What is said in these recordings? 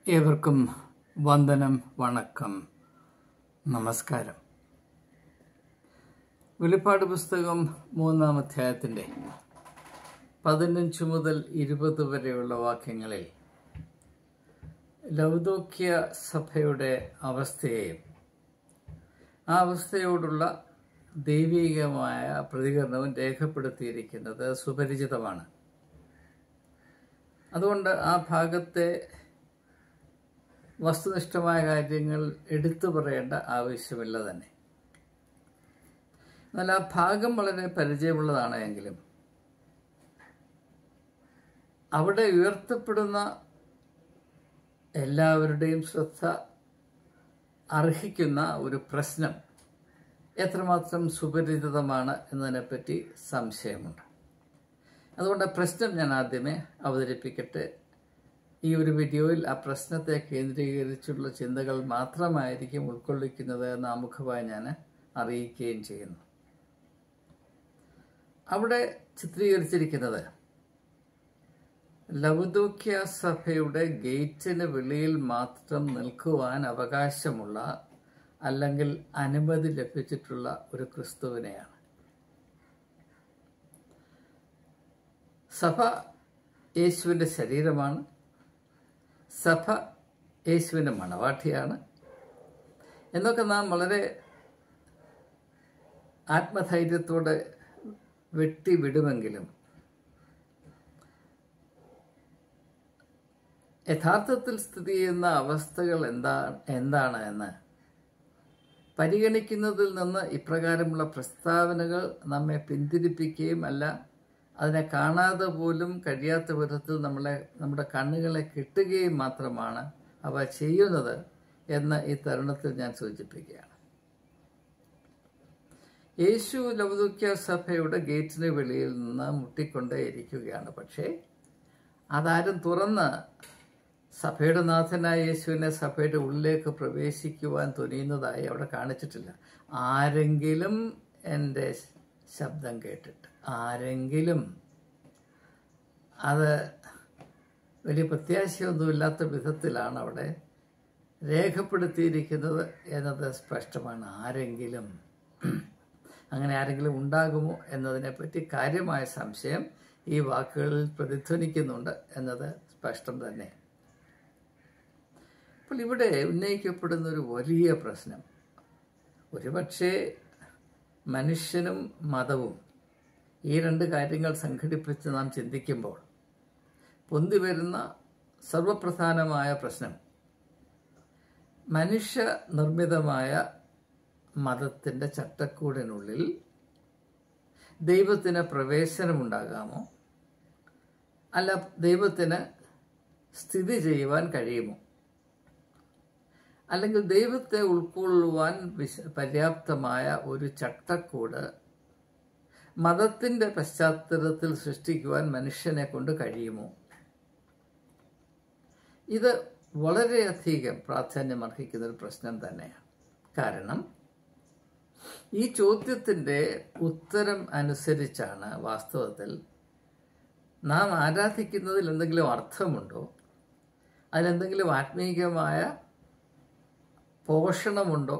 ഏവർക്കും വന്ദനം, വണക്കം, നമസ്കാരം. വെളിപ്പാട് പുസ്തകം 3-ാം അധ്യായത്തിൻ്റെ 15 മുതൽ 20 വരെയുള്ള വാക്യങ്ങളിൽ ലൗദോക്യ സഭയുടെ അവസ്ഥയെയും ആ അവസ്ഥയോടുള്ള ദൈവികമായ പ്രതികരണവും രേഖപ്പെടുത്തിയിരിക്കുന്നത് സുപരിചിതമാണ്. അതുകൊണ്ട് ആ ഭാഗത്തെ വസ്തുനിഷ്ഠമായ കാര്യങ്ങൾ എടുത്തു പറയേണ്ട ആവശ്യമില്ല തന്നെ. എന്നാൽ ആ ഭാഗം വളരെ പരിചയമുള്ളതാണ് എങ്കിലും അവിടെ ഉയർത്തപ്പെടുന്ന എല്ലാവരുടെയും ശ്രദ്ധ അർഹിക്കുന്ന ഒരു പ്രശ്നം എത്രമാത്രം സുപരിചിതമാണ് എന്നതിനെപ്പറ്റി സംശയമുണ്ട്. അതുകൊണ്ട് പ്രശ്നം ഞാൻ ആദ്യമേ അവതരിപ്പിക്കട്ടെ. ഈ ഒരു വീഡിയോയിൽ ആ പ്രശ്നത്തെ കേന്ദ്രീകരിച്ചുള്ള ചിന്തകൾ മാത്രമായിരിക്കും ഉൾക്കൊള്ളിക്കുന്നത് എന്ന് ആമുഖമായി ഞാൻ അറിയിക്കുകയും ചെയ്യുന്നു. അവിടെ ചിത്രീകരിച്ചിരിക്കുന്നത് ലൗദോക്യ സഭയുടെ ഗേറ്റിന് വെളിയിൽ മാത്രം നിൽക്കുവാൻ അവകാശമുള്ള അല്ലെങ്കിൽ അനുമതി ലഭിച്ചിട്ടുള്ള ഒരു ക്രിസ്തുവിനെയാണ്. സഭ യേശുവിൻ്റെ ശരീരമാണ്. സഭ യേശുവിൻ്റെ മണവാട്ടിയാണ് എന്നൊക്കെ നാം വളരെ ആത്മധൈര്യത്തോടെ വെട്ടിവിടുമെങ്കിലും യഥാർത്ഥത്തിൽ സ്ഥിതി ചെയ്യുന്ന അവസ്ഥകൾ എന്താണ് എന്ന് പരിഗണിക്കുന്നതിൽ നിന്ന് ഇപ്രകാരമുള്ള പ്രസ്താവനകൾ നമ്മെ പിന്തിരിപ്പിക്കുകയും അതിനെ കാണാതെ പോലും കഴിയാത്ത വിധത്തിൽ നമ്മുടെ കണ്ണുകളെ കിട്ടുകയും മാത്രമാണ് അവ ചെയ്യുന്നത് എന്ന് ഈ തരുണത്തിൽ ഞാൻ സൂചിപ്പിക്കുകയാണ്. യേശു ലൗദോക്യ സഭയുടെ ഗേറ്റിന് വെളിയിൽ നിന്ന് മുട്ടിക്കൊണ്ടേയിരിക്കുകയാണ്. പക്ഷേ അതാരും തുറന്ന് സഭയുടെ നാഥനായ യേശുവിനെ സഭയുടെ ഉള്ളിലേക്ക് പ്രവേശിക്കുവാൻ തുനിയുന്നതായി അവിടെ കാണിച്ചിട്ടില്ല. ആരെങ്കിലും എൻ്റെ ശബ്ദം കേട്ടിട്ട് ആരെങ്കിലും, അത് വലിയ പ്രത്യാശയൊന്നുമില്ലാത്ത വിധത്തിലാണ് അവിടെ രേഖപ്പെടുത്തിയിരിക്കുന്നത് എന്നത് സ്പഷ്ടമാണ്. ആരെങ്കിലും, അങ്ങനെ ആരെങ്കിലും ഉണ്ടാകുമോ എന്നതിനെപ്പറ്റി കാര്യമായ സംശയം ഈ വാക്കുകളിൽ പ്രതിധ്വനിക്കുന്നുണ്ട് എന്നത് സ്പഷ്ടം തന്നെ. അപ്പോൾ ഇവിടെ ഉന്നയിക്കപ്പെടുന്ന ഒരു വലിയ പ്രശ്നം, ഒരുപക്ഷെ മനുഷ്യനും മതവും ഈ രണ്ട് കാര്യങ്ങൾ സംഘടിപ്പിച്ച് നാം ചിന്തിക്കുമ്പോൾ പൊന്തി വരുന്ന സർവപ്രധാനമായ പ്രശ്നം, മനുഷ്യ നിർമ്മിതമായ മതത്തിൻ്റെ ചട്ടക്കൂടിനുള്ളിൽ ദൈവത്തിന് പ്രവേശനമുണ്ടാകാമോ, അല്ല ദൈവത്തിന് സ്ഥിതി ചെയ്യുവാൻ കഴിയുമോ, അല്ലെങ്കിൽ ദൈവത്തെ ഉൾക്കൊള്ളുവാൻ പര്യാപ്തമായ ഒരു ചട്ടക്കൂട് മതത്തിൻ്റെ പശ്ചാത്തലത്തിൽ സൃഷ്ടിക്കുവാൻ മനുഷ്യനെ കൊണ്ട് കഴിയുമോ? ഇത് വളരെയധികം പ്രാധാന്യമർഹിക്കുന്ന ഒരു പ്രശ്നം തന്നെയാണ്. കാരണം ഈ ചോദ്യത്തിൻ്റെ ഉത്തരം അനുസരിച്ചാണ് വാസ്തവത്തിൽ നാം ആരാധിക്കുന്നതിൽ എന്തെങ്കിലും അർത്ഥമുണ്ടോ, അതിലെന്തെങ്കിലും ആത്മീയമായ പോഷണമുണ്ടോ,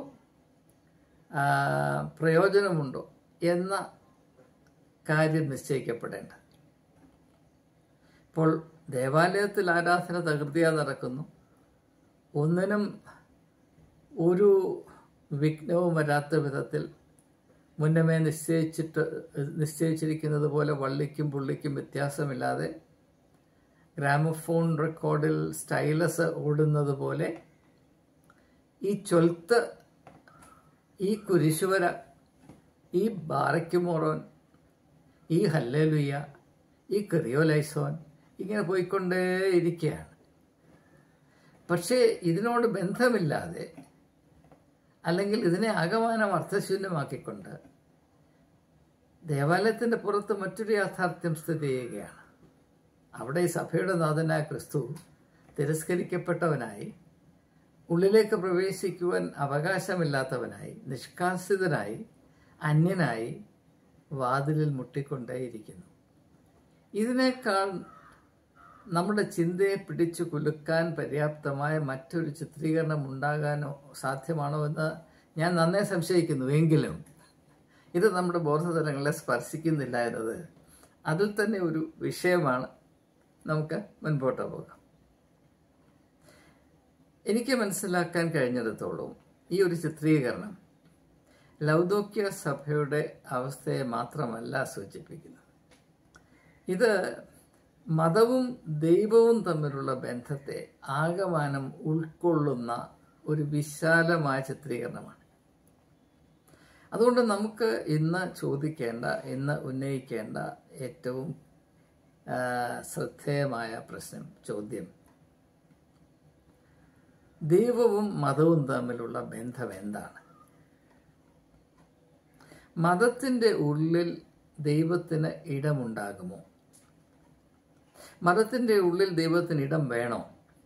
പ്രയോജനമുണ്ടോ എന്ന കാര്യം നിശ്ചയിക്കപ്പെടേണ്ട. ഇപ്പോൾ ദേവാലയത്തിൽ ആരാധന തകൃതിയാ നടക്കുന്നു. ഒന്നിനും ഒരു വിഘ്നവും വരാത്ത വിധത്തിൽ മുന്നമേ നിശ്ചയിച്ചിരിക്കുന്നത് പോലെ വള്ളിക്കും പുള്ളിക്കും വ്യത്യാസമില്ലാതെ ഗ്രാമഫോൺ റെക്കോർഡിൽ സ്റ്റൈലസ് ഓടുന്നത് പോലെ ഈ ചൊൽത്ത്, ഈ കുരിശുവര, ഈ ബാറയ്ക്കുമോറോൻ, ഈ ഹല്ലേലൂയ, ഈ കിറിയോലൈസോൻ ഇങ്ങനെ പോയിക്കൊണ്ടേയിരിക്കുകയാണ്. പക്ഷേ ഇതിനോട് ബന്ധമില്ലാതെ അല്ലെങ്കിൽ ഇതിനെ ആകമാനം അർത്ഥശൂന്യമാക്കിക്കൊണ്ട് ദേവാലയത്തിൻ്റെ പുറത്ത് മറ്റൊരു യാഥാർത്ഥ്യം സ്ഥിതി ചെയ്യുകയാണ്. അവിടെ ഈ സഭയുടെ നാഥനായ ക്രിസ്തു തിരസ്കരിക്കപ്പെട്ടവനായി, ഉള്ളിലേക്ക് പ്രവേശിക്കുവാൻ അവകാശമില്ലാത്തവനായി, നിഷ്കാസിതനായി, അന്യനായി വാതിലിൽ മുട്ടിക്കൊണ്ടേയിരിക്കുന്നു. ഇതിനേക്കാൾ നമ്മുടെ ചിന്തയെ പിടിച്ചു കുലുക്കാൻ പര്യാപ്തമായ മറ്റൊരു ചിത്രീകരണം ഉണ്ടാകാനോ സാധ്യമാണോ എന്ന് ഞാൻ നന്നേ സംശയിക്കുന്നു. എങ്കിലും ഇത് നമ്മുടെ ബോധതലങ്ങളെ സ്പർശിക്കുന്നില്ല എന്നത് അതിൽ തന്നെ ഒരു വിഷയമാണ്. നമുക്ക് മുൻപോട്ട് പോകാം. എനിക്ക് മനസ്സിലാക്കാൻ കഴിഞ്ഞിടത്തോളം ഈ ഒരു ചിത്രീകരണം ലൗദോക്യ സഭയുടെ അവസ്ഥയെ മാത്രമല്ല സൂചിപ്പിക്കുന്നത്. ഇത് മതവും ദൈവവും തമ്മിലുള്ള ബന്ധത്തെ ആകമാനം ഉൾക്കൊള്ളുന്ന ഒരു വിശാലമായ ചിത്രീകരണമാണ്. അതുകൊണ്ട് നമുക്ക് ഇന്ന് ഉന്നയിക്കേണ്ട ഏറ്റവും ശ്രദ്ധേയമായ ചോദ്യം, ദൈവവും മതവും തമ്മിലുള്ള ബന്ധം എന്താണ്? മതത്തിൻ്റെ ഉള്ളിൽ ദൈവത്തിന് ഇടമുണ്ടാകുമോ? മതത്തിൻ്റെ ഉള്ളിൽ ദൈവത്തിന് ഇടം വേണോ?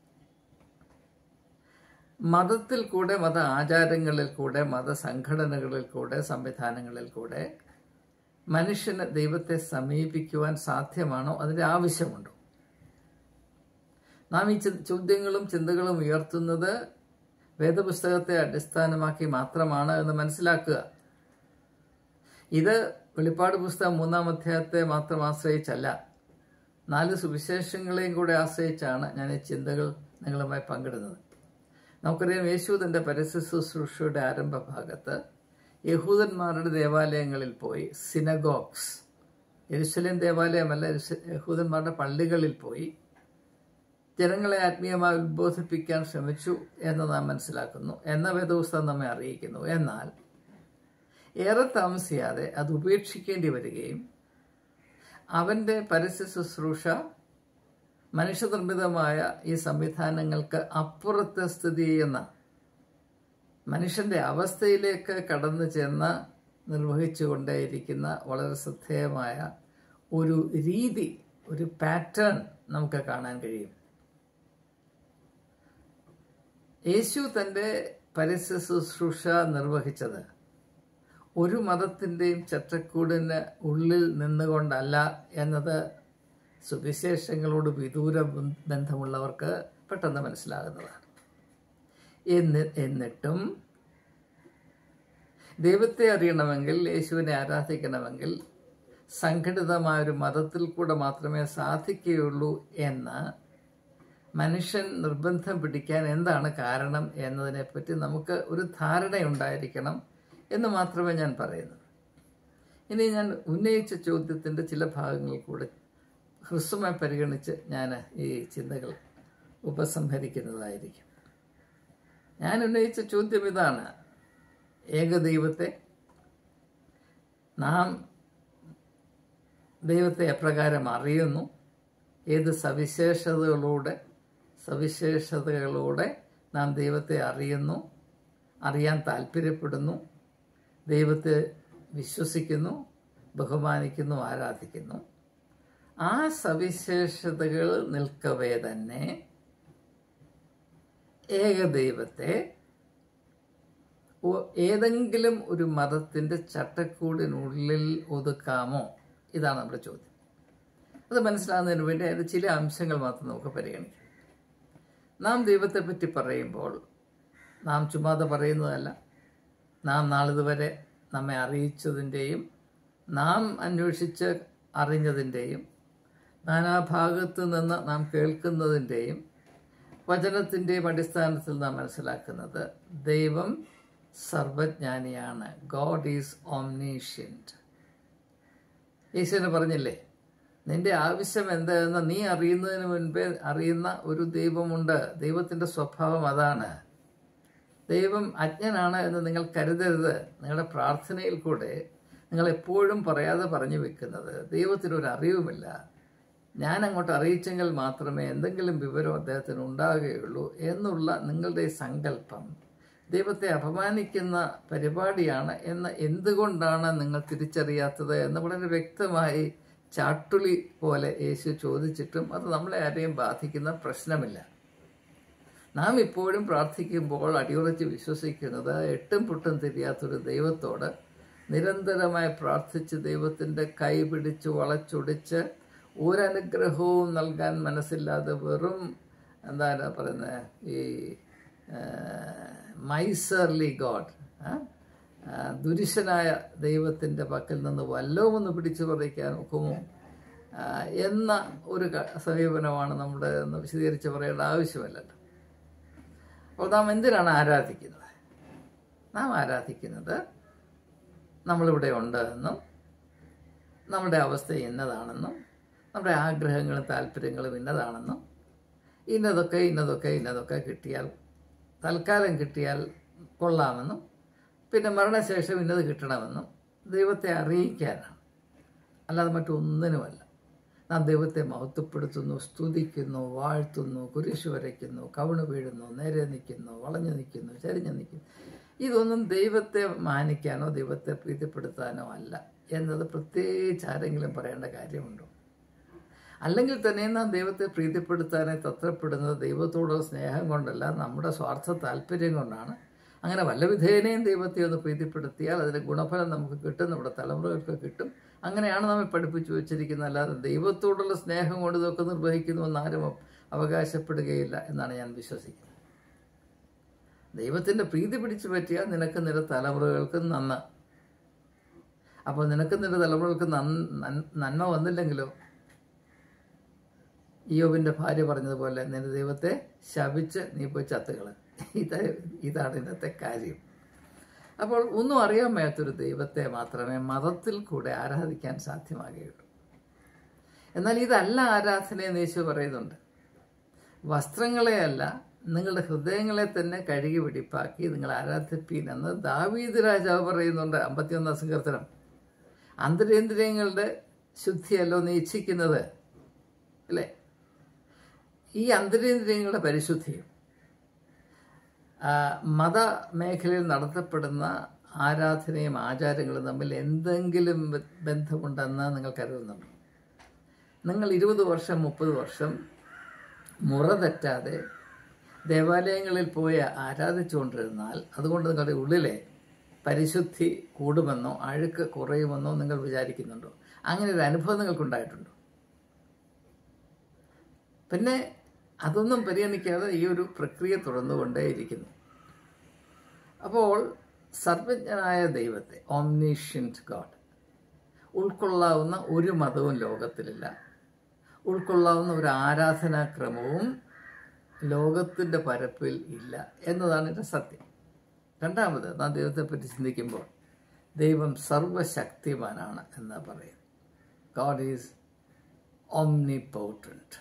മതത്തിൽ കൂടെ, മത ആചാരങ്ങളിൽ കൂടെ, മതസംഘടനകളിൽ കൂടെ, സംവിധാനങ്ങളിൽ കൂടെ മനുഷ്യന് ദൈവത്തെ സമീപിക്കുവാൻ സാധ്യമാണോ? അതിൻ്റെ ആവശ്യമുണ്ടോ? നാം ഈ ചോദ്യങ്ങളും ചിന്തകളും ഉയർത്തുന്നത് വേദപുസ്തകത്തെ അടിസ്ഥാനമാക്കി മാത്രമാണ് എന്ന് മനസ്സിലാക്കുക. ഇത് വെളിപ്പാട് പുസ്തകം 3-ാം അധ്യായത്തെ മാത്രം ആശ്രയിച്ചല്ല, 4 സുവിശേഷങ്ങളെയും കൂടെ ആശ്രയിച്ചാണ് ഞാൻ ഈ ചിന്തകൾ നിങ്ങളുമായി പങ്കിടുന്നത്. നമുക്കറിയാം, യേശു തൻ്റെ പരസ്യ ശുശ്രൂഷയുടെ ആരംഭ ഭാഗത്ത് യഹൂദന്മാരുടെ ദേവാലയങ്ങളിൽ പോയി, സിനഗോഗ്സ്, യെരുശലേം ദേവാലയമല്ല, യഹൂദന്മാരുടെ പള്ളികളിൽ പോയി ജനങ്ങളെ ആത്മീയമായി ഉദ്ബോധിപ്പിക്കാൻ ശ്രമിച്ചു എന്ന് നാം മനസ്സിലാക്കുന്നു, എന്ന വേദപുസ്തകം നമ്മെ അറിയിക്കുന്നു. എന്നാൽ ഏറെ താമസിയാതെ അത് ഉപേക്ഷിക്കേണ്ടി വരികയും അവൻ്റെ പരസ്യ ശുശ്രൂഷ മനുഷ്യനിർമ്മിതമായ ഈ സംവിധാനങ്ങൾക്ക് അപ്പുറത്ത് സ്ഥിതി ചെയ്യുന്ന മനുഷ്യൻ്റെ അവസ്ഥയിലേക്ക് കടന്നു ചെന്ന് നിർവഹിച്ചുകൊണ്ടേയിരിക്കുന്ന വളരെ ശ്രദ്ധേയമായ ഒരു രീതി, ഒരു പാറ്റേൺ നമുക്ക് കാണാൻ കഴിയും. യേശു തൻ്റെ പരസ്യ ശുശ്രൂഷ നിർവഹിച്ചത് ഒരു മതത്തിൻ്റെയും ചട്ടക്കൂടിന് ഉള്ളിൽ നിന്നുകൊണ്ടല്ല എന്നത് സുവിശേഷങ്ങളോട് വിദൂര ബന്ധമുള്ളവർക്ക് പെട്ടെന്ന് മനസ്സിലാകുന്നതാണ്. എന്നിട്ടും ദൈവത്തെ അറിയണമെങ്കിൽ, യേശുവിനെ ആരാധിക്കണമെങ്കിൽ സംഘടിതമായൊരു മതത്തിൽ കൂടെ മാത്രമേ സാധിക്കുകയുള്ളൂ എന്ന് മനുഷ്യൻ നിർബന്ധം പിടിക്കാൻ എന്താണ് കാരണം എന്നതിനെപ്പറ്റി നമുക്ക് ഒരു ധാരണയുണ്ടായിരിക്കണം എന്ന് മാത്രമേ ഞാൻ പറയുന്നു. ഇനി ഞാൻ ഉന്നയിച്ച ചോദ്യത്തിൻ്റെ ചില ഭാഗങ്ങൾ കൂടെ ഹ്രസ്വമായി പരിഗണിച്ച് ഞാൻ ഈ ചിന്തകൾ ഉപസംഹരിക്കുന്നതായിരിക്കും. ഞാൻ ഉന്നയിച്ച ചോദ്യം ഇതാണ്: ഏകദൈവത്തെ നാം ദൈവത്തെ എപ്രകാരം അറിയുന്നു? ഏത് സവിശേഷതകളോടെ നാം ദൈവത്തെ അറിയുന്നു, അറിയാൻ താല്പര്യപ്പെടുന്നു, ദൈവത്തെ വിശ്വസിക്കുന്നു, ബഹുമാനിക്കുന്നു, ആരാധിക്കുന്നു? ആ സവിശേഷതകൾ നിൽക്കവേ തന്നെ ഏകദൈവത്തെ ഏതെങ്കിലും ഒരു മതത്തിൻ്റെ ചട്ടക്കൂടിനുള്ളിൽ ഒതുക്കാമോ? ഇതാണ് നമ്മുടെ ചോദ്യം. അത് മനസ്സിലാകുന്നതിന് വേണ്ടി അതിൻ്റെ ചില അംശങ്ങൾ മാത്രം നമുക്ക് പരിഗണിക്കാം. നാം ദൈവത്തെപ്പറ്റി പറയുമ്പോൾ നാം ചുമ്മാതെ പറയുന്നതല്ല. നാം നാളിതുവരെ നമ്മെ അറിയിച്ചതിൻ്റെയും നാം അന്വേഷിച്ച് അറിഞ്ഞതിൻ്റെയും നാനാഭാഗത്തു നിന്ന് നാം കേൾക്കുന്നതിൻ്റെയും വചനത്തിൻ്റെയും അടിസ്ഥാനത്തിൽ നാം മനസ്സിലാക്കുന്നത് ദൈവം സർവജ്ഞാനിയാണ്. God is ഓംനീഷ്യന്റ്. യേശുവിനെ പറഞ്ഞില്ലേ, നിന്റെ ആവശ്യം എന്താണെന്ന് നീ അറിയുന്നതിന് മുൻപേ അറിയുന്ന ഒരു ദൈവമുണ്ട്. ദൈവത്തിൻ്റെ സ്വഭാവം അതാണ്. ദൈവം അജ്ഞനാണ് എന്ന് നിങ്ങൾ കരുതരുത്. നിങ്ങളുടെ പ്രാർത്ഥനയിൽ കൂടെ നിങ്ങൾ എപ്പോഴും പറയാതെ പറഞ്ഞു വെക്കുന്നത് ദൈവത്തിനൊരു അറിവുമില്ല, ഞാൻ അങ്ങോട്ട് അറിയിച്ചെങ്കിൽ മാത്രമേ എന്തെങ്കിലും വിവരം അദ്ദേഹത്തിന് ഉണ്ടാകുകയുള്ളൂ എന്നുള്ള നിങ്ങളുടെ സങ്കല്പം ദൈവത്തെ അപമാനിക്കുന്ന പരിപാടിയാണ് എന്ന് എന്തുകൊണ്ടാണ് നിങ്ങൾ തിരിച്ചറിയാത്തത് എന്ന് വളരെ വ്യക്തമായി ചാട്ടുളി പോലെ യേശു ചോദിച്ചിട്ടും അത് നമ്മളെ ആരെയും ബാധിക്കുന്ന പ്രശ്നമില്ല. നാം ഇപ്പോഴും പ്രാർത്ഥിക്കുമ്പോൾ അടിയുറച്ച് വിശ്വസിക്കുന്നത് എട്ടും പൊട്ടും തിരിയാത്തൊരു ദൈവത്തോട് നിരന്തരമായി പ്രാർത്ഥിച്ച് ദൈവത്തിൻ്റെ കൈ പിടിച്ച് വളച്ചൊടിച്ച് ഒരനുഗ്രഹവും നൽകാൻ മനസ്സില്ലാതെ വെറും എന്താ പറയുന്നത്, ഈ മൈസർലി ഗോഡ്, ദുരുശനായ ദൈവത്തിൻ്റെ പക്കൽ നിന്ന് വല്ലതും ഒന്ന് പിടിച്ചു പറിക്കാൻ ഒക്കുമോ എന്ന ഒരു സമീപനമാണ് നമ്മുടെ എന്ന് വിശദീകരിച്ച് പറയേണ്ട ആവശ്യമല്ലല്ലോ. അപ്പോൾ നാം എന്തിനാണ് ആരാധിക്കുന്നത്? നാം ആരാധിക്കുന്നത് നമ്മളിവിടെ ഉണ്ട് എന്നും നമ്മുടെ അവസ്ഥ ഇന്നതാണെന്നും നമ്മുടെ ആഗ്രഹങ്ങളും താല്പര്യങ്ങളും ഇന്നതാണെന്നും ഇന്നതൊക്കെ കിട്ടിയാൽ, തൽക്കാലം കിട്ടിയാൽ കൊള്ളാമെന്നും പിന്നെ മരണശേഷം ഇന്നത് കിട്ടണമെന്നും ദൈവത്തെ അറിയിക്കാനാണ്, അല്ലാതെ മറ്റൊന്നിനുമല്ല. നാം ദൈവത്തെ മഹത്വപ്പെടുത്തുന്നു, സ്തുതിക്കുന്നു, വാഴ്ത്തുന്നു, കുരിശു വരയ്ക്കുന്നു, കവിണ് വീഴുന്നു, നേരെ നിൽക്കുന്നു, വളഞ്ഞു നിൽക്കുന്നു, ചരിഞ്ഞു നിൽക്കുന്നു. ഇതൊന്നും ദൈവത്തെ മാനിക്കാനോ ദൈവത്തെ പ്രീതിപ്പെടുത്താനോ അല്ല എന്നത് പ്രത്യേകിച്ച് ആരെങ്കിലും പറയേണ്ട കാര്യമുണ്ടോ? അല്ലെങ്കിൽ തന്നെ നാം ദൈവത്തെ പ്രീതിപ്പെടുത്താനായി തത്രപ്പെടുന്നത് ദൈവത്തോടുള്ള സ്നേഹം കൊണ്ടല്ല, നമ്മുടെ സ്വാർത്ഥ താല്പര്യം കൊണ്ടാണ്. അങ്ങനെ വല്ല വിധേനയും ദൈവത്തെ ഒന്ന് പ്രീതിപ്പെടുത്തിയാൽ അതിൻ്റെ ഗുണഫലം നമുക്ക് കിട്ടും, നമ്മുടെ തലമുറകൾക്ക് കിട്ടും. അങ്ങനെയാണ് നമ്മെ പഠിപ്പിച്ചു വെച്ചിരിക്കുന്നത്. അല്ലാതെ ദൈവത്തോടുള്ള സ്നേഹം കൊണ്ട് ഇതൊക്കെ നിർവഹിക്കുന്നുവെന്ന് ആരും അവകാശപ്പെടുകയില്ല എന്നാണ് ഞാൻ വിശ്വസിക്കുന്നത്. ദൈവത്തിൻ്റെ പ്രീതി പിടിച്ചു പറ്റിയാൽ നിനക്ക് നിന്റെ തലമുറകൾക്ക് നന്മ. അപ്പോൾ നിനക്ക് നിന്റെ തലമുറകൾക്ക് നന്മ വന്നില്ലെങ്കിലോ? ഇയ്യോബിൻ്റെ ഭാര്യ പറഞ്ഞതുപോലെ നിന്റെ ദൈവത്തെ ശപിച്ച് നീ പോയി ചത്തുകള്. ഇതാണ് ഇന്നത്തെ കാര്യം. അപ്പോൾ ഒന്നും അറിയാൻ മേത്തൊരു ദൈവത്തെ മാത്രമേ മതത്തിൽ കൂടെ ആരാധിക്കാൻ സാധ്യമാകുകയുള്ളൂ. എന്നാൽ ഇതല്ല ആരാധനയെന്ന് യേശു പറയുന്നുണ്ട്. വസ്ത്രങ്ങളെയല്ല, നിങ്ങളുടെ ഹൃദയങ്ങളെ തന്നെ കഴുകി വെടിപ്പാക്കി നിങ്ങൾ ആരാധിപ്പീൻ എന്ന് ദാവീദ് രാജാവ് പറയുന്നുണ്ട്. 51 സങ്കീർത്തനം. അന്തരേന്ദ്രിയങ്ങളുടെ ശുദ്ധിയല്ലോ നീ ഇച്ഛിക്കുന്നത്, അല്ലേ? ഈ അന്തരേന്ദ്രിയങ്ങളുടെ പരിശുദ്ധിയും മതമേഖലയിൽ നടത്തപ്പെടുന്ന ആരാധനയും ആചാരങ്ങളും തമ്മിൽ എന്തെങ്കിലും ബന്ധമുണ്ടെന്ന് നിങ്ങൾ കരുതുന്നുണ്ടോ? നിങ്ങൾ 20 വർഷം 30 വർഷം മുറ തെറ്റാതെ ദേവാലയങ്ങളിൽ പോയി ആരാധിച്ചുകൊണ്ടിരുന്നാൽ അതുകൊണ്ട് നിങ്ങളുടെ ഉള്ളിലെ പരിശുദ്ധി കൂടുമെന്നോ അഴുക്ക് കുറയുമെന്നോ നിങ്ങൾ വിചാരിക്കുന്നുണ്ടോ? അങ്ങനെ ഒരു അനുഭവം നിങ്ങൾക്കുണ്ടായിട്ടുണ്ടോ? പിന്നെ അതൊന്നും പരിഗണിക്കാതെ ഈ ഒരു പ്രക്രിയ തുടർന്നുകൊണ്ടേയിരിക്കുന്നു. അപ്പോൾ സർവജ്ഞനായ ദൈവത്തെ, ഓംനിഷ്യന്റ് ഗോഡ്, ഉൾക്കൊള്ളാവുന്ന ഒരു മതവും ലോകത്തിലില്ല. ഉൾക്കൊള്ളാവുന്ന ഒരു ആരാധനാക്രമവും ലോകത്തിൻ്റെ പരപ്പിൽ ഇല്ല എന്നതാണ് എൻ്റെ സത്യം. രണ്ടാമത്, നാം ദൈവത്തെപ്പറ്റി ചിന്തിക്കുമ്പോൾ ദൈവം സർവശക്തിമാനാണ് എന്ന് പറയും. God is omnipotent.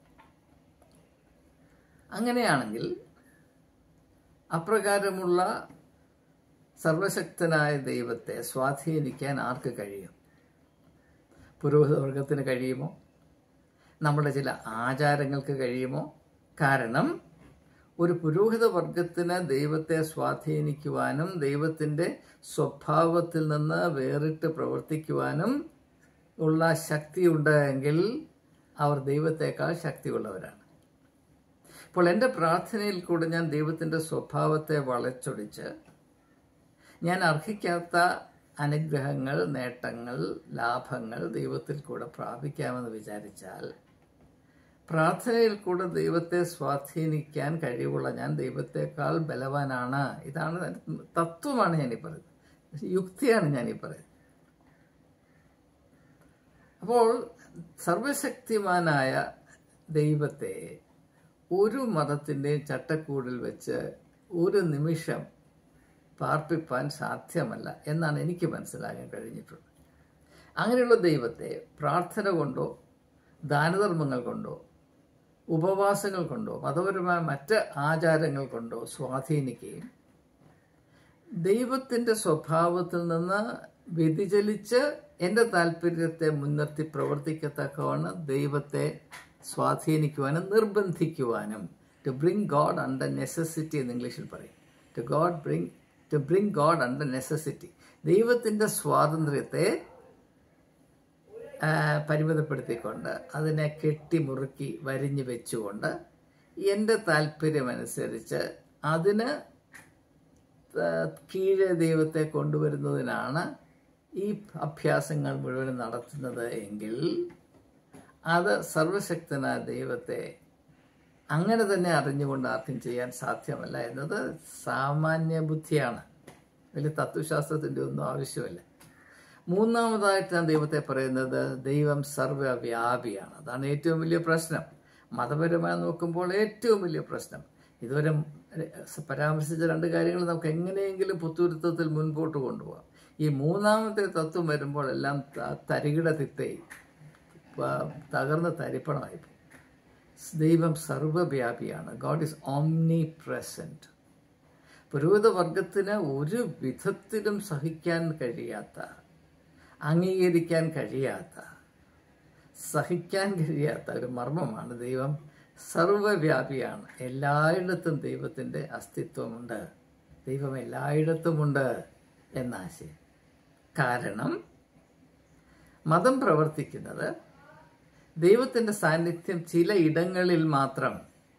അങ്ങനെയാണെങ്കിൽ അപ്രകാരമുള്ള സർവശക്തനായ ദൈവത്തെ സ്വാധീനിക്കാൻ ആർക്ക് കഴിയും? പുരോഹിതവർഗത്തിന് കഴിയുമോ? നമ്മുടെ ചില ആചാരങ്ങൾക്ക് കഴിയുമോ? കാരണം ഒരു പുരോഹിത വർഗത്തിന് ദൈവത്തെ സ്വാധീനിക്കുവാനും ദൈവത്തിൻ്റെ സ്വഭാവത്തിൽ നിന്ന് വേറിട്ട് പ്രവർത്തിക്കുവാനും ഉള്ള ശക്തിയുണ്ട് എങ്കിൽ അവർ ദൈവത്തെക്കാൾ ശക്തിയുള്ളവരാണ്. അപ്പോൾ എൻ്റെ പ്രാർത്ഥനയിൽ കൂടെ ഞാൻ ദൈവത്തിൻ്റെ സ്വഭാവത്തെ വളച്ചൊടിച്ച് ഞാൻ അർഹിക്കാത്ത അനുഗ്രഹങ്ങൾ, നേട്ടങ്ങൾ, ലാഭങ്ങൾ ദൈവത്തിൽ കൂടെ പ്രാപിക്കാമെന്ന് വിചാരിച്ചാൽ പ്രാർത്ഥനയിൽ കൂടെ ദൈവത്തെ സ്വാധീനിക്കാൻ കഴിവുള്ള ഞാൻ ദൈവത്തെക്കാൾ ബലവാനാണ്. ഇതാണ് തത്വമാണ് ഞാനീ പറയുന്നത്, യുക്തിയാണ് ഞാനീ പറയുന്നത്. അപ്പോൾ സർവശക്തിമാനായ ദൈവത്തെ ഒരു മതത്തിൻ്റെയും ചട്ടക്കൂടിൽ വെച്ച് ഒരു നിമിഷം പാർപ്പിപ്പാൻ സാധ്യമല്ല എന്നാണ് എനിക്ക് മനസ്സിലാക്കാൻ കഴിഞ്ഞിട്ടുള്ളത്. അങ്ങനെയുള്ള ദൈവത്തെ പ്രാർത്ഥന കൊണ്ടോ ദാനധർമ്മങ്ങൾ കൊണ്ടോ ഉപവാസങ്ങൾ കൊണ്ടോ മതപരമായ മറ്റ് ആചാരങ്ങൾ കൊണ്ടോ സ്വാധീനിക്കുകയും ദൈവത്തിൻ്റെ സ്വഭാവത്തിൽ നിന്ന് വ്യതിചലിച്ച് എൻ്റെ താല്പര്യത്തെ മുൻനിർത്തി പ്രവർത്തിക്കത്തക്കവണ്ണം ദൈവത്തെ സ്വാധീനിക്കുവാനും നിർബന്ധിക്കുവാനും, to bring God under necessity എന്ന് ഇംഗ്ലീഷിൽ പറയും. To bring God under necessity, ദൈവത്തിൻ്റെ സ്വാതന്ത്ര്യത്തെ പരിമിതപ്പെടുത്തിക്കൊണ്ട് അതിനെ കെട്ടിമുറുക്കി വരിഞ്ഞു വെച്ചുകൊണ്ട് എൻ്റെ താല്പര്യമനുസരിച്ച് അതിന് കീഴെ ദൈവത്തെ കൊണ്ടുവരുന്നതിനാണ് ഈ അഭ്യാസങ്ങൾ മുഴുവനും നടത്തുന്നത് എങ്കിൽ അത് സർവശക്തനായ ദൈവത്തെ അങ്ങനെ തന്നെ അറിഞ്ഞുകൊണ്ട് ആർക്കും ചെയ്യാൻ സാധ്യമല്ല എന്നത് സാമാന്യ ബുദ്ധിയാണ്. വലിയ തത്വശാസ്ത്രത്തിൻ്റെ ഒന്നും ആവശ്യമില്ല. മൂന്നാമതായിട്ടാണ് ദൈവത്തെ പറയുന്നത് ദൈവം സർവ്വവ്യാപിയാണ്. അതാണ് ഏറ്റവും വലിയ പ്രശ്നം. മതപരമായി നോക്കുമ്പോൾ ഏറ്റവും വലിയ പ്രശ്നം. ഇതുവരെ പരാമർശിച്ച രണ്ട് കാര്യങ്ങൾ നമുക്ക് എങ്ങനെയെങ്കിലും പുത്തുരുത്തത്തിൽ മുൻപോട്ട് കൊണ്ടുപോകാം. ഈ മൂന്നാമത്തെ തത്വം വരുമ്പോൾ എല്ലാം തരികിട തിത്തയും തകർന്ന തരിപ്പണമായി. ദൈവം സർവ്വവ്യാപിയാണ്. God is omnipresent. പുരോഹിത വർഗത്തിന് ഒരു വിധത്തിലും സഹിക്കാൻ കഴിയാത്ത, അംഗീകരിക്കാൻ കഴിയാത്ത, സഹിക്കാൻ കഴിയാത്ത ഒരു മർമ്മമാണ് ദൈവം സർവ്വവ്യാപിയാണ്. എല്ലായിടത്തും ദൈവത്തിൻ്റെ അസ്തിത്വമുണ്ട്. ദൈവം എല്ലായിടത്തുമുണ്ട് എന്ന ആശയം. കാരണം മതം പ്രവർത്തിക്കുന്നത് ദൈവത്തിൻ്റെ സാന്നിധ്യം ചില ഇടങ്ങളിൽ മാത്രം,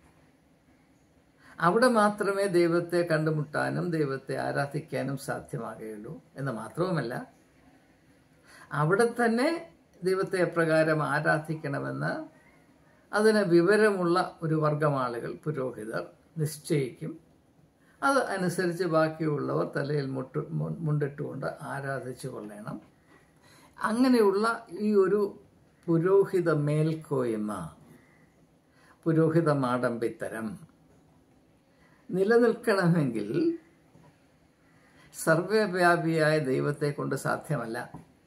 അവിടെ മാത്രമേ ദൈവത്തെ കണ്ടുമുട്ടാനും ദൈവത്തെ ആരാധിക്കാനും സാധ്യമാകുകയുള്ളൂ എന്ന് മാത്രവുമല്ല, അവിടെ തന്നെ ദൈവത്തെ എപ്രകാരം ആരാധിക്കണമെന്ന് അതിന് വിവരമുള്ള ഒരു വർഗം ആളുകൾ, പുരോഹിതർ നിശ്ചയിക്കും. അത് അനുസരിച്ച് ബാക്കിയുള്ളവർ തലയിൽ മുണ്ടിട്ടുകൊണ്ട് ആരാധിച്ചു കൊള്ളണം. അങ്ങനെയുള്ള ഈ ഒരു പുരോഹിത മേൽക്കോയ്മ, പുരോഹിത മാടമ്പിത്തരം നിലനിൽക്കണമെങ്കിൽ സർവ്വവ്യാപിയായ ദൈവത്തെ കൊണ്ട് സാധ്യമല്ല.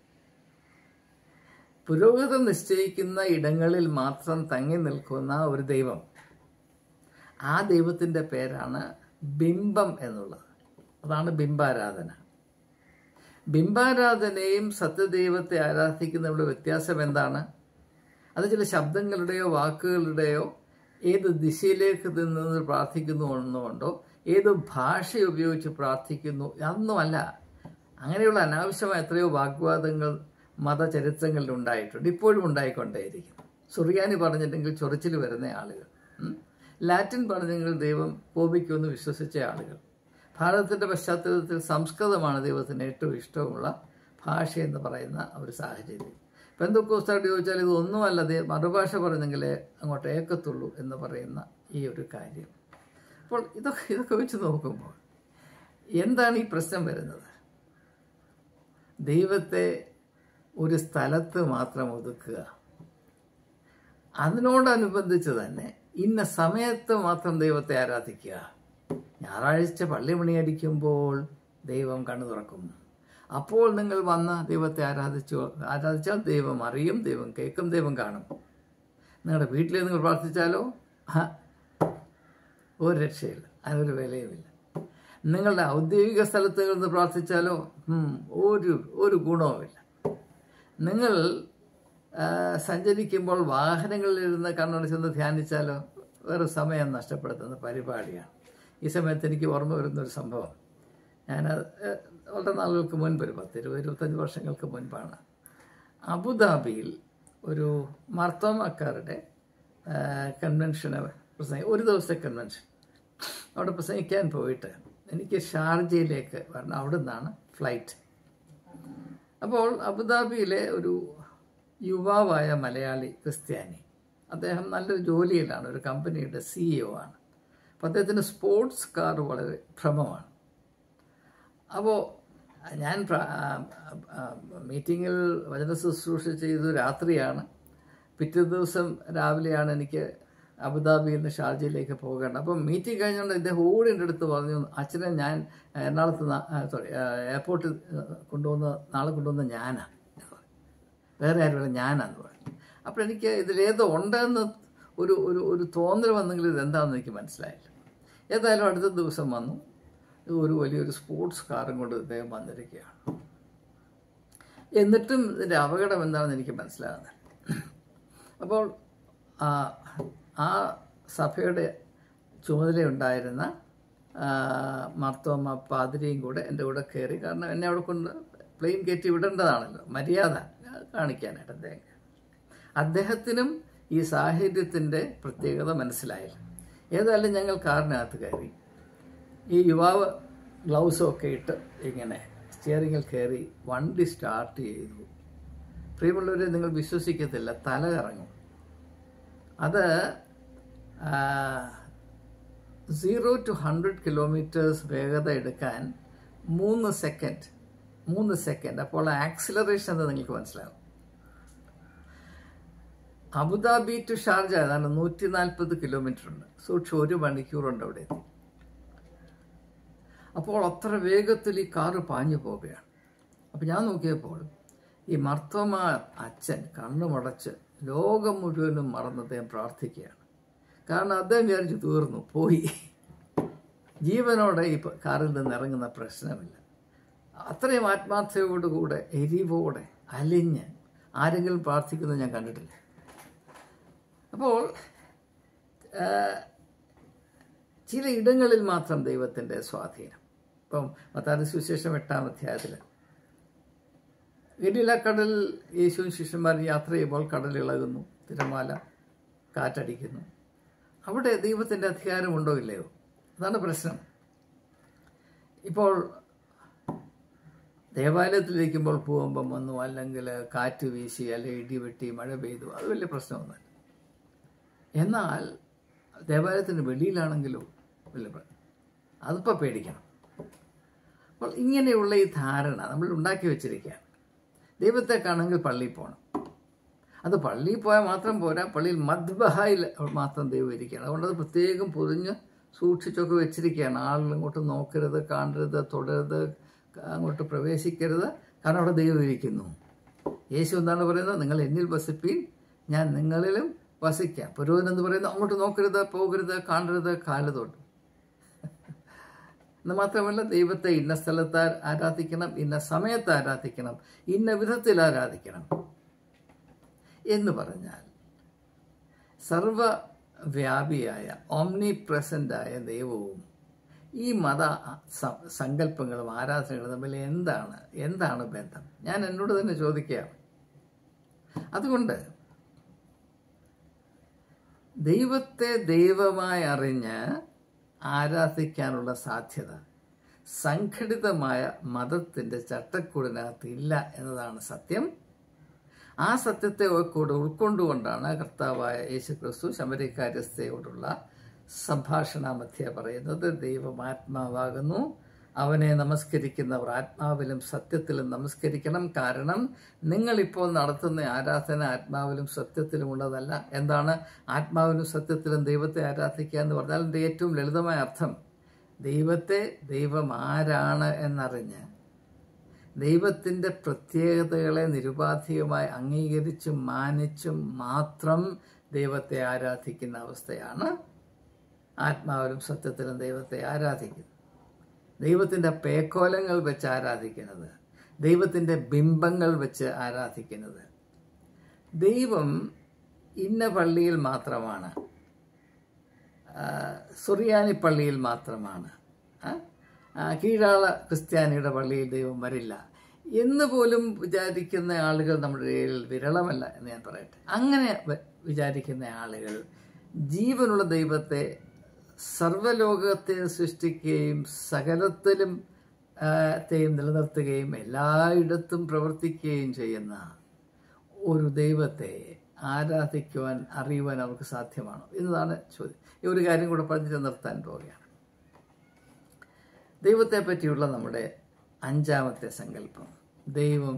പുരോഹിതം നിശ്ചയിക്കുന്ന ഇടങ്ങളിൽ മാത്രം തങ്ങി നിൽക്കുന്ന ഒരു ദൈവം, ആ ദൈവത്തിൻ്റെ പേരാണ് ബിംബം എന്നുള്ളത്. അതാണ് ബിംബാരാധന. ബിംബാരാധനയും സത്യദൈവത്തെ ആരാധിക്കുന്നതിനുള്ള വ്യത്യാസം എന്താണ്? അത് ചില ശബ്ദങ്ങളുടെയോ വാക്കുകളുടെയോ ഏത് ദിശയിലേക്ക് നിന്ന് പ്രാർത്ഥിക്കുന്നു എന്നുകൊണ്ടോ ഏത് ഭാഷ ഉപയോഗിച്ച് പ്രാർത്ഥിക്കുന്നു അതൊന്നുമല്ല. അങ്ങനെയുള്ള അനാവശ്യമായ എത്രയോ വാഗ്വാദങ്ങൾ മതചരിത്രങ്ങളിൽ ഉണ്ടായിട്ടുണ്ട്, ഇപ്പോഴും ഉണ്ടായിക്കൊണ്ടേയിരിക്കുന്നു. സുറിയാനി പറഞ്ഞിട്ടെങ്കിൽ ചൊറിച്ചിൽ വരുന്ന ആളുകൾ, ലാറ്റിൻ പറഞ്ഞെങ്കിൽ ദൈവം കോപിക്കുമെന്ന് വിശ്വസിച്ച ആളുകൾ. ഭാരതത്തിൻ്റെ പശ്ചാത്തലത്തിൽ സംസ്കൃതമാണ് ദൈവത്തിന് ഏറ്റവും ഇഷ്ടമുള്ള ഭാഷ എന്ന് പറയുന്ന ഒരു സാഹചര്യം. പെന്തക്കോസ്തായിട്ട് ചോദിച്ചാൽ ഇതൊന്നുമല്ല, മറുഭാഷ പറഞ്ഞെങ്കിലേ അങ്ങോട്ട് ഏക്കത്തുള്ളൂ എന്ന് പറയുന്ന ഈ ഒരു കാര്യം. അപ്പോൾ ഇതൊക്കെ വെച്ച് നോക്കുമ്പോൾ എന്താണ് ഈ പ്രശ്നം വരുന്നത്? ദൈവത്തെ ഒരു സ്ഥലത്ത് മാത്രം ഒതുക്കുക, അതിനോടനുബന്ധിച്ച് തന്നെ ഇന്ന സമയത്ത് മാത്രം ദൈവത്തെ ആരാധിക്കുക. ഞായറാഴ്ച പള്ളി മണിയടിക്കുമ്പോൾ ദൈവം കണ്ണു തുറക്കും, അപ്പോൾ നിങ്ങൾ വന്ന് ദൈവത്തെ ആരാധിച്ചാൽ ദൈവം അറിയും, ദൈവം കേൾക്കും, ദൈവം കാണും. നിങ്ങളുടെ വീട്ടിൽ നിങ്ങൾ പ്രാർത്ഥിച്ചാലോ ഒരു രക്ഷയില്ല, അതിനൊരു വിലയുമില്ല. നിങ്ങളുടെ ഔദ്യോഗിക സ്ഥലത്ത് നിന്ന് പ്രാർത്ഥിച്ചാലോ ഒരു ഗുണവുമില്ല. നിങ്ങൾ സഞ്ചരിക്കുമ്പോൾ വാഹനങ്ങളിലിരുന്ന് കണ്ണടച്ചൊന്ന് ധ്യാനിച്ചാലോ വേറെ സമയം നഷ്ടപ്പെടുത്തുന്ന പരിപാടിയാണ്. ഈ സമയത്ത് എനിക്ക് ഓർമ്മ വരുന്നൊരു സംഭവം, ഞാൻ വളരെ നാളുകൾക്ക് മുൻപ്, ഒരു 10-25 വർഷങ്ങൾക്ക് മുൻപാണ്, അബുദാബിയിൽ ഒരു മാർത്തോമാക്കാരുടെ കൺവെൻഷന് ഒരു ദിവസത്തെ കൺവെൻഷൻ അവിടെ പ്രസംഗിക്കാൻ പോയിട്ട് എനിക്ക് ഷാർജയിലേക്ക് വരണം. അവിടെ നിന്നാണ് ഫ്ലൈറ്റ്. അപ്പോൾ അബുദാബിയിലെ ഒരു യുവാവായ മലയാളി ക്രിസ്ത്യാനി, അദ്ദേഹം നല്ലൊരു ജോലിയിലാണ്, ഒരു കമ്പനിയുടെ CEO ആണ്. അപ്പോൾ അദ്ദേഹത്തിന് സ്പോർട്സ് കാർ വളരെ ഭ്രമമാണ്. അപ്പോൾ ഞാൻ മീറ്റിങ്ങിൽ വചന ശുശ്രൂഷ ചെയ്തു, രാത്രിയാണ്. പിറ്റേ ദിവസം രാവിലെയാണ് എനിക്ക് അബുദാബിയിൽ നിന്ന് ഷാർജയിലേക്ക് പോകേണ്ടത്. അപ്പം മീറ്റിംഗ് കഴിഞ്ഞുകൊണ്ട് ഇദ്ദേഹം ഓടി എൻ്റെ അടുത്ത് പറഞ്ഞു, അച്ഛനെ ഞാൻ എറണാകുളത്ത് എയർപോർട്ടിൽ നാളെ കൊണ്ടുവന്ന ഞാനാണ്, വേറെ ആരുമില്ല, ഞാനാന്ന് പറഞ്ഞു. അപ്പോൾ എനിക്ക് ഇതിലേതോ ഉണ്ടെന്ന് ഒരു തോന്നൽ വന്നെങ്കിൽ ഇതെന്താണെന്ന് എനിക്ക് മനസ്സിലായില്ല. ഏതായാലും അടുത്ത ദിവസം വന്നു, ഒരു വലിയൊരു സ്പോർട്സ് കാറും കൊണ്ട് ഇദ്ദേഹം വന്നിരിക്കുകയാണ്. എന്നിട്ടും ഇതിൻ്റെ അപകടം എന്താണെന്ന് എനിക്ക് മനസ്സിലാകുന്നില്ല. അപ്പോൾ ആ സഭയുടെ ചുമതലയുണ്ടായിരുന്ന മാർത്തോമ പാതിരിയും കൂടെ എൻ്റെ കൂടെ കയറി. കാരണം എന്നെ അവിടെ കൊണ്ട് പ്ലെയിൻ കയറ്റി വിടേണ്ടതാണല്ലോ, മര്യാദ കാണിക്കാനായിട്ട്. അദ്ദേഹത്തിനും ഈ സാഹചര്യത്തിൻ്റെ പ്രത്യേകത മനസ്സിലായില്ല. ഏതായാലും ഞങ്ങൾ കാറിനകത്ത് കയറി. ഈ യുവാവ് ഗ്ലൗസൊക്കെ ഇട്ട് ഇങ്ങനെ സ്റ്റിയറിങ്ങിൽ കയറി വണ്ടി സ്റ്റാർട്ട് ചെയ്തു. പ്രിയമുള്ളവരെ, നിങ്ങൾ വിശ്വസിക്കത്തില്ല, തല കറങ്ങും. അത് 0 to 100 കിലോമീറ്റേഴ്സ് വേഗത എടുക്കാൻ 3 സെക്കൻഡ്. അപ്പോൾ ആക്സിലറേഷൻ എന്ന് നിങ്ങൾക്ക് മനസ്സിലാവും. അബുദാബി ടു ഷാർജ അതാണ് 140 കിലോമീറ്റർ ഉണ്ട്. സൂക്ഷിച്ച് 1 മണിക്കൂറുണ്ട് അവിടെ എത്തി. അപ്പോൾ അത്ര വേഗത്തിൽ ഈ കാറ് പാഞ്ഞു പോവുകയാണ്. അപ്പം ഞാൻ നോക്കിയപ്പോൾ ഈ മർത്തോമ അച്ഛൻ കണ്ണുമടച്ച് ലോകം മുഴുവനും മറന്ന് അദ്ദേഹം പ്രാർത്ഥിക്കുകയാണ്. കാരണം അദ്ദേഹം വിചാരിച്ചു തീർന്നു, പോയി, ജീവനോടെ ഈ കാറിൽ നിന്ന് ഇറങ്ങുന്ന പ്രശ്നമില്ല. അത്രയും ആത്മാർത്ഥതയോടുകൂടെ എരിവോടെ അലിഞ്ഞ് ആരെങ്കിലും പ്രാർത്ഥിക്കുന്നത് ഞാൻ കണ്ടിട്ടില്ല. അപ്പോൾ ചില ഇടങ്ങളിൽ മാത്രം ദൈവത്തിൻ്റെ സ്വാധീനം. ഇപ്പം മത്തായി സുവിശേഷം 8-ാം അധ്യായത്തിൽ ഗലീലക്കടലിൽ യേശുവും ശിഷ്യന്മാരും യാത്ര ചെയ്യുമ്പോൾ കടൽ ഇളകുന്നു, തിരമാല കാറ്റടിക്കുന്നു. അവിടെ ദൈവത്തിൻ്റെ അധികാരമുണ്ടോ ഇല്ലയോ? അതാണ് പ്രശ്നം. ഇപ്പോൾ ദേവാലയത്തിലിരിക്കുമ്പോൾ ഭൂകമ്പം വന്നു, അല്ലെങ്കിൽ കാറ്റ് വീശി, അല്ലെങ്കിൽ ഇടിവെട്ടി, മഴ പെയ്തു, അത് വലിയ പ്രശ്നമൊന്നുമല്ല. എന്നാൽ ദേവാലയത്തിന് വെളിയിലാണെങ്കിലോ വലിയ അതിപ്പോൾ പേടിക്കണം. അപ്പോൾ ഇങ്ങനെയുള്ള ഈ ധാരണ നമ്മൾ ഉണ്ടാക്കി വെച്ചിരിക്കുകയാണ്. ദൈവത്തെ കാണുമെങ്കിൽ പള്ളിയിൽ പോകണം. അത് പള്ളിയിൽ പോയാൽ മാത്രം പോരാ, പള്ളിയിൽ മദ്ബഹായിൽ മാത്രം ദൈവം ഇരിക്കുകയാണ്. അതുകൊണ്ട് അത് പ്രത്യേകം പൊതിഞ്ഞ് സൂക്ഷിച്ചൊക്കെ വെച്ചിരിക്കുകയാണ്. ആളുകൾ ഇങ്ങോട്ട് നോക്കരുത്, കാണരുത്, തൊടരുത്, അങ്ങോട്ട് പ്രവേശിക്കരുത്. കാരണം അവിടെ ദൈവം ഇരിക്കുന്നു. യേശു എന്താണ് പറയുന്നത്? നിങ്ങൾ എന്നിൽ വസിപ്പീൻ, ഞാൻ നിങ്ങളിലും വസിക്കാം. പുരോഹിതൻ എന്ന് പറയുന്നത് അങ്ങോട്ട് നോക്കരുത്, പോകരുത്, കാണരുത്, കാല് തൊട്ട്. എന്ന് മാത്രമല്ല, ദൈവത്തെ ഇന്ന സ്ഥലത്ത് ആരാധിക്കണം, ഇന്ന സമയത്ത് ആരാധിക്കണം, ഇന്ന വിധത്തിൽ ആരാധിക്കണം എന്ന് പറഞ്ഞാൽ സർവവ്യാപിയായ ഓംനി പ്രസൻ്റായ ദൈവവും ഈ മത സങ്കല്പങ്ങളും ആരാധനകളും തമ്മിൽ എന്താണ് ബന്ധം? ഞാൻ എന്നോട് തന്നെ ചോദിക്കുകയാണ്. അതുകൊണ്ട് ദൈവത്തെ ദൈവമായി അറിഞ്ഞ് ആരാധിക്കാനുള്ള സാധ്യത സംഘടിതമായ മതത്തിൻ്റെ ചട്ടക്കൂടിനകത്ത് ഇല്ല എന്നതാണ് സത്യം. ആ സത്യത്തെ കൂടെ ഉൾക്കൊണ്ടുകൊണ്ടാണ് കർത്താവായ യേശുക്രിസ്തു ശമരിക്കാര്യസ്ഥയോടുള്ള സംഭാഷണ മധ്യേ പറയുന്നത്, ദൈവം ആത്മാവാകുന്നു, അവനെ നമസ്കരിക്കുന്നവർ ആത്മാവിലും സത്യത്തിലും നമസ്കരിക്കണം. കാരണം നിങ്ങളിപ്പോൾ നടത്തുന്ന ആരാധന ആത്മാവിലും സത്യത്തിലും ഉള്ളതല്ല. എന്താണ് ആത്മാവിലും സത്യത്തിലും ദൈവത്തെ ആരാധിക്കുക എന്ന് പറഞ്ഞാൽ എൻ്റെ ഏറ്റവും ലളിതമായ അർത്ഥം, ദൈവത്തെ ദൈവം ആരാണ് എന്നറിഞ്ഞ് ദൈവത്തിൻ്റെ പ്രത്യേകതകളെ നിരുപാധികമായി അംഗീകരിച്ചും മാനിച്ചും മാത്രം ദൈവത്തെ ആരാധിക്കുന്ന അവസ്ഥയാണ് ആത്മാവിലും സത്യത്തിലും ദൈവത്തെ ആരാധിക്കുന്നത്. ദൈവത്തിൻ്റെ പേക്കോലങ്ങൾ വെച്ച് ആരാധിക്കുന്നത്, ദൈവത്തിൻ്റെ ബിംബങ്ങൾ വെച്ച് ആരാധിക്കുന്നത്. ദൈവം ഇന്ന പള്ളിയിൽ മാത്രമാണ്, സുറിയാനി പള്ളിയിൽ മാത്രമാണ്, കീഴാള ക്രിസ്ത്യാനിയുടെ പള്ളിയിൽ ദൈവം വരില്ല എന്ന് പോലും വിചാരിക്കുന്ന ആളുകൾ നമ്മുടെ ഇടയിൽ വിരളമല്ല എന്ന് ഞാൻ പറയട്ടെ. അങ്ങനെ വിചാരിക്കുന്ന ആളുകൾ ജീവനുള്ള ദൈവത്തെ സർവ്വലോകത്തെ സൃഷ്ടിക്കുകയും സകലത്തിലും നിലനിർത്തുകയും എല്ലായിടത്തും പ്രവർത്തിക്കുകയും ചെയ്യുന്ന ഒരു ദൈവത്തെ ആരാധിക്കുവാൻ, അറിയുവാൻ അവർക്ക് സാധ്യമാണോ എന്നതാണ് ചോദ്യം. ഈ ഒരു കാര്യം കൂടെ പറഞ്ഞിട്ട് നിർത്താൻ പോവുകയാണ്. ദൈവത്തെ പറ്റിയുള്ള നമ്മുടെ 5ാമത്തെ സങ്കല്പം, ദൈവം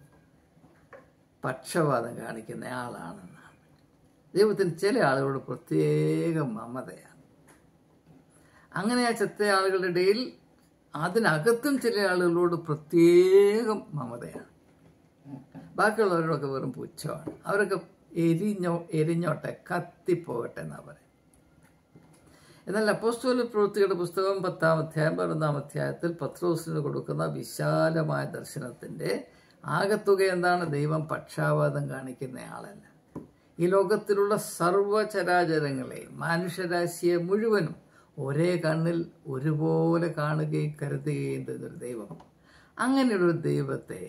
പക്ഷപാതം കാണിക്കുന്ന ആളാണെന്നാണ്. ദൈവത്തിന് ചില ആളുകളോട് പ്രത്യേക മമതയാണ്. അങ്ങനെ ആ ചെത്ത ആളുകളുടെ ഇടയിൽ അതിനകത്തും ചില ആളുകളോട് പ്രത്യേകം മമതയാണ്. ബാക്കിയുള്ളവരോടൊക്കെ വെറും പുച്ഛമാണ്. അവരൊക്കെ എരിഞ്ഞോട്ടെ, കത്തിപ്പോകട്ടെ എന്നാണ് പറയുന്നത്. എന്നാൽ അപ്പോസ്തല പ്രവൃത്തികളുടെ പുസ്തകം 10-ാം അധ്യായം 11-ാം അധ്യായത്തിൽ പത്രോസിന് കൊടുക്കുന്ന വിശാലമായ ദർശനത്തിൻ്റെ ആകത്തുക എന്താണ്? ദൈവം പക്ഷാപാതം കാണിക്കുന്ന ആളല്ല. ഈ ലോകത്തിലുള്ള സർവ്വചരാചരങ്ങളെയും മനുഷ്യരാശിയെ മുഴുവനും ഒരേ കണ്ണിൽ ഒരുപോലെ കാണുകയും കരുതുകയും ചെയ്യുന്നൊരു ദൈവം. അങ്ങനെയൊരു ദൈവത്തെ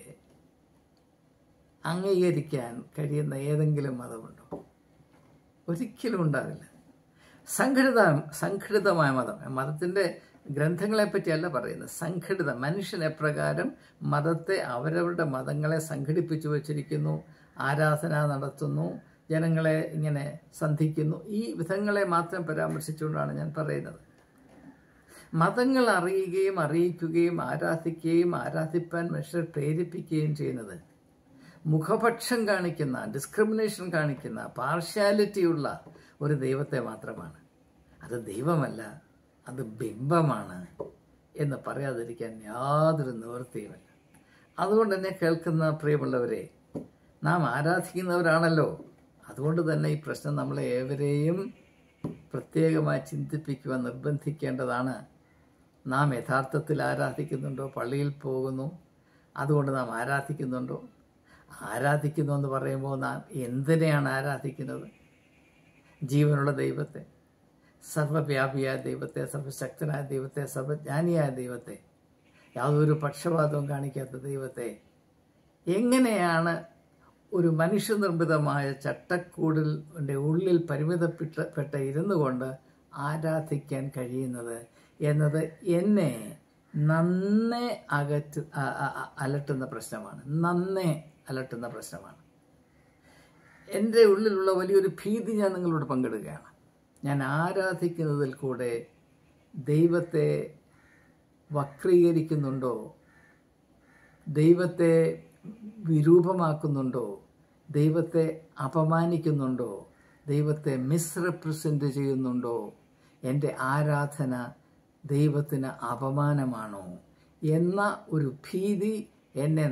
അംഗീകരിക്കാൻ കഴിയുന്ന ഏതെങ്കിലും മതമുണ്ടോ? ഒരിക്കലും ഉണ്ടാവില്ല. സംഘടിതമായ മതത്തിൻ്റെ ഗ്രന്ഥങ്ങളെ പറ്റിയല്ല പറയുന്നത്. മനുഷ്യൻ എപ്രകാരം മതത്തെ അവരവരുടെ മതങ്ങളെ സംഘടിപ്പിച്ചു വച്ചിരിക്കുന്നു, ആരാധന നടത്തുന്നു, ജനങ്ങളെ ഇങ്ങനെ സന്ധിക്കുന്നു. ഈ വിധങ്ങളെ മാത്രം പരാമർശിച്ചുകൊണ്ടാണ് ഞാൻ പറയുന്നത്. മതങ്ങൾ അറിയുകയും അറിയിക്കുകയും ആരാധിക്കുകയും ആരാധിപ്പാൻ മനുഷ്യരെ പ്രേരിപ്പിക്കുകയും ചെയ്യുന്നത് മുഖപക്ഷം കാണിക്കുന്ന, ഡിസ്ക്രിമിനേഷൻ കാണിക്കുന്ന, പാർഷ്യാലിറ്റിയുള്ള ഒരു ദൈവത്തെ മാത്രമാണ്. അത് ദൈവമല്ല, അത് ബിംബമാണ് എന്ന് പറയാതിരിക്കാൻ യാതൊരു നിവൃത്തിയുമില്ല. അതുകൊണ്ട് തന്നെ കേൾക്കുന്ന പ്രിയമുള്ളവരെ, നാം ആരാധിക്കുന്നവരാണല്ലോ. അതുകൊണ്ട് തന്നെ ഈ പ്രശ്നം നമ്മളെ ഏവരെയും പ്രത്യേകമായി ചിന്തിപ്പിക്കുവാൻ നിർബന്ധിക്കേണ്ടതാണ്. നാം യഥാർത്ഥത്തിൽ ആരാധിക്കുന്നുണ്ടോ? പള്ളിയിൽ പോകുന്നു, അതുകൊണ്ട് നാം ആരാധിക്കുന്നുണ്ടോ? ആരാധിക്കുന്നു എന്ന് പറയുമ്പോൾ നാം എന്തിനെയാണ് ആരാധിക്കുന്നത്? ജീവനുള്ള ദൈവത്തെ, സർവ്വവ്യാപിയായ ദൈവത്തെ, സർവശക്തനായ ദൈവത്തെ, സർവജ്ഞാനിയായ ദൈവത്തെ, യാതൊരു പക്ഷപാതവും കാണിക്കാത്ത ദൈവത്തെ എങ്ങനെയാണ് ഒരു മനുഷ്യനിർമ്മിതമായ ചട്ടക്കൂടിൻ്റെ ഉള്ളിൽ പരിമിതപ്പെട്ട ഇരുന്നു കൊണ്ട് ആരാധിക്കാൻ കഴിയുന്നത് എന്നത് എന്നെ നന്നേ അലട്ടുന്ന പ്രശ്നമാണ്. നന്നേ അലട്ടുന്ന പ്രശ്നമാണ്. എൻ്റെ ഉള്ളിലുള്ള വലിയൊരു ഭീതി ഞാൻ നിങ്ങളോട് പങ്കിടുകയാണ്. ഞാൻ ആരാധിക്കുന്നതിൽ കൂടെ ദൈവത്തെ വക്രീകരിക്കുന്നുണ്ടോ? ദൈവത്തെ വിരൂപമാക്കുന്നുണ്ടോ? ദൈവത്തെ അപമാനിക്കുന്നുണ്ടോ? ദൈവത്തെ മിസ്റെപ്രസെൻ്റ് ചെയ്യുന്നുണ്ടോ? എൻ്റെ ആരാധന ദൈവത്തിന് അപമാനമാണോ എന്ന ഒരു ഭീതി എന്നെ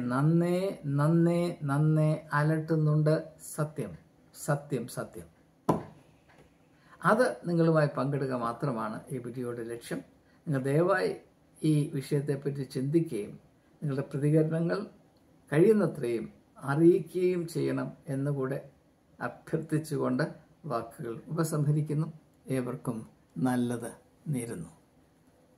നന്നേ അലട്ടുന്നുണ്ട്. സത്യം സത്യം സത്യം. അത് നിങ്ങളുമായി പങ്കിടുക മാത്രമാണ് ഈ വീഡിയോയുടെ ലക്ഷ്യം. നിങ്ങൾ ദയവായി ഈ വിഷയത്തെപ്പറ്റി ചിന്തിക്കുകയും നിങ്ങളുടെ പ്രതികരണങ്ങൾ കഴിയുന്നത്രയും അറിയിക്കുകയും ചെയ്യണം എന്നുകൂടെ അഭ്യർത്ഥിച്ചുകൊണ്ട് വാക്കുകൾ ഉപസംഹരിക്കുന്നു. ഏവർക്കും നല്ലത് നേരുന്നു.